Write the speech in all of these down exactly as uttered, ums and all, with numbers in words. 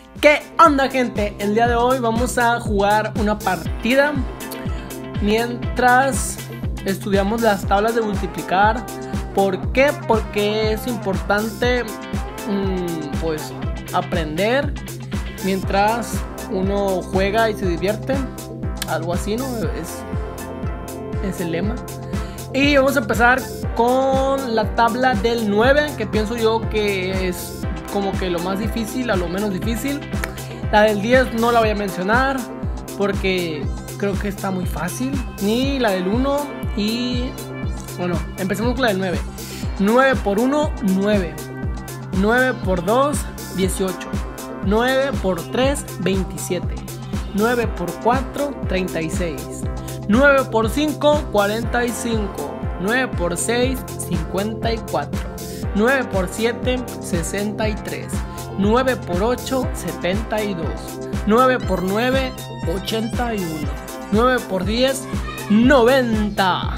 ¿Qué onda, gente? El día de hoy vamos a jugar una partida mientras estudiamos las tablas de multiplicar. ¿Por qué? Porque es importante mmm, pues aprender mientras uno juega y se divierte. Algo así, ¿no? Es, es el lema. Y vamos a empezar con la tabla del nueve, que pienso yo que es como que lo más difícil a lo menos difícil. La del diez no la voy a mencionar porque creo que está muy fácil. Ni la del uno. Y bueno, empecemos con la del nueve. nueve por uno, nueve. nueve por dos, dieciocho. nueve por tres, veintisiete. nueve por cuatro, treinta y seis. nueve por cinco, cuarenta y cinco. nueve por seis, cincuenta y cuatro. nueve por siete, sesenta y tres. nueve por ocho, setenta y dos. nueve por nueve, ochenta y uno. nueve por diez, noventa.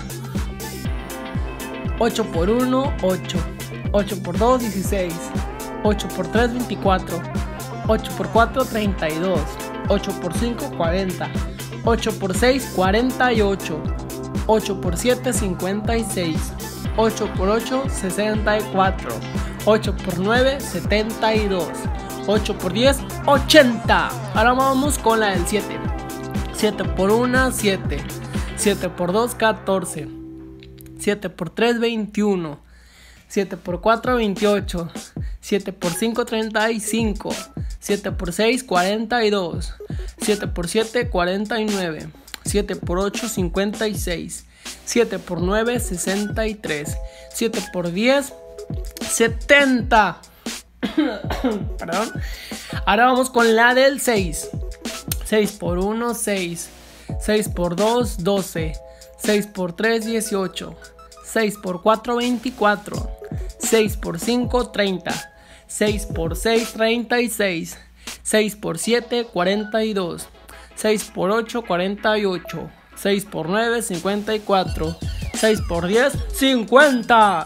ocho por uno, ocho. ocho por dos, dieciséis. ocho por tres, veinticuatro. ocho por cuatro, treinta y dos. ocho por cinco, cuarenta. ocho por seis, cuarenta y ocho. ocho por siete, cincuenta y seis. ocho por ocho, sesenta y cuatro. ocho por nueve, setenta y dos. ocho por diez, ochenta. Ahora vamos con la del siete. siete por uno, siete. siete por dos, catorce. siete por tres, veintiuno. siete por cuatro, veintiocho. siete por cinco, treinta y cinco. siete por seis, cuarenta y dos. siete por siete, cuarenta y nueve. siete por ocho, cincuenta y seis. siete por nueve, sesenta y tres. siete por diez, setenta. Perdón. Ahora vamos con la del seis. seis por uno, seis. seis por dos, doce. seis por tres, dieciocho. seis por cuatro, veinticuatro. seis por cinco, treinta. seis por seis, treinta y seis. seis por siete, cuarenta y dos. seis por ocho, cuarenta y ocho. seis por nueve, cincuenta y cuatro. seis por diez, cincuenta.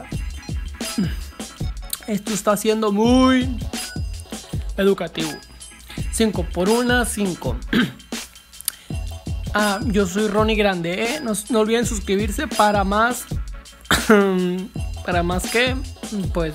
Esto está siendo muy educativo. cinco por uno, cinco. Ah, yo soy Ronnie Grande, ¿eh? No, no olviden suscribirse para más. Para más que, pues,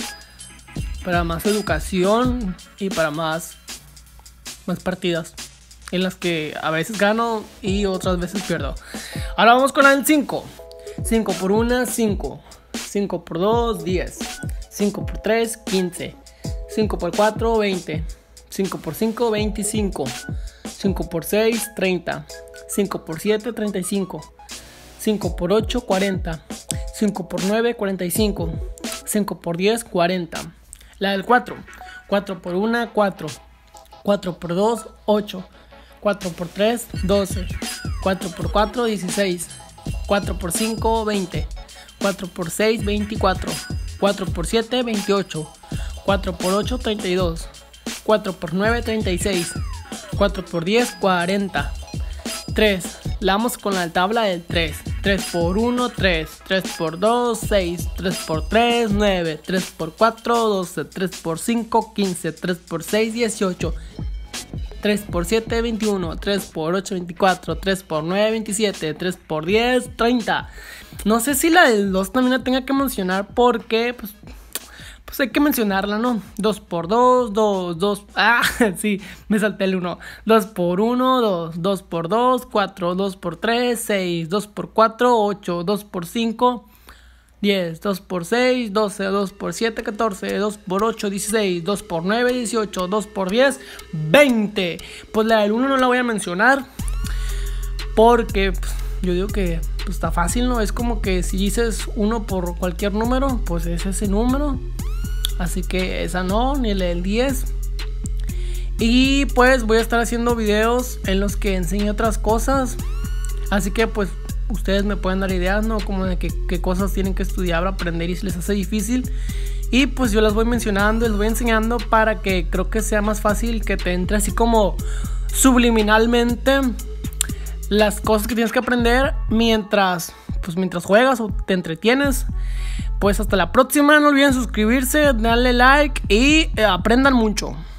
para más educación y para más, más partidas en las que a veces gano y otras veces pierdo. Ahora vamos con el cinco. cinco por uno, cinco. cinco por dos, diez. cinco por tres, quince. cinco por cuatro, veinte. cinco por cinco, veinticinco. cinco por seis, treinta. cinco por siete, treinta y cinco. cinco por ocho, cuarenta. cinco por nueve, cuarenta y cinco. cinco por diez, cuarenta. La del cuatro. cuatro por uno, cuatro. cuatro por dos, ocho. cuatro por tres, doce. cuatro por cuatro, dieciséis. cuatro por cinco, veinte. cuatro por seis, veinticuatro. cuatro por siete, veintiocho. cuatro por ocho, treinta y dos. cuatro por nueve, treinta y seis. cuatro por diez, cuarenta. tres. La vamos con la tabla del tres. tres por uno, tres. tres por dos, seis. tres por tres, nueve. tres por cuatro, doce. tres por cinco, quince. tres por seis, dieciocho. tres por siete, veintiuno. tres por ocho, veinticuatro. tres por nueve, veintisiete. tres por diez, treinta. No sé si la del dos también la tenga que mencionar porque pues, pues hay que mencionarla, ¿no? dos por dos, dos, dos. Ah, sí, me salté el uno. dos por uno, dos. dos por dos, cuatro. dos por tres, seis. dos por cuatro, ocho. dos por cinco, diez. dos por seis, doce. dos por siete, catorce. dos por ocho, dieciséis. dos por nueve, dieciocho. dos por diez, veinte. Pues la del uno no la voy a mencionar porque pues, yo digo que pues, está fácil, ¿no? Es como que si dices uno por cualquier número, pues es ese número. Así que esa no, ni la del diez. Y pues voy a estar haciendo videos en los que enseño otras cosas. Así que pues ustedes me pueden dar ideas, ¿no? Como de qué, qué cosas tienen que estudiar, aprender y si les hace difícil. Y pues yo las voy mencionando, les voy enseñando para que creo que sea más fácil que te entre así como subliminalmente las cosas que tienes que aprender mientras, pues mientras juegas o te entretienes. Pues hasta la próxima, no olviden suscribirse, darle like y eh, aprendan mucho.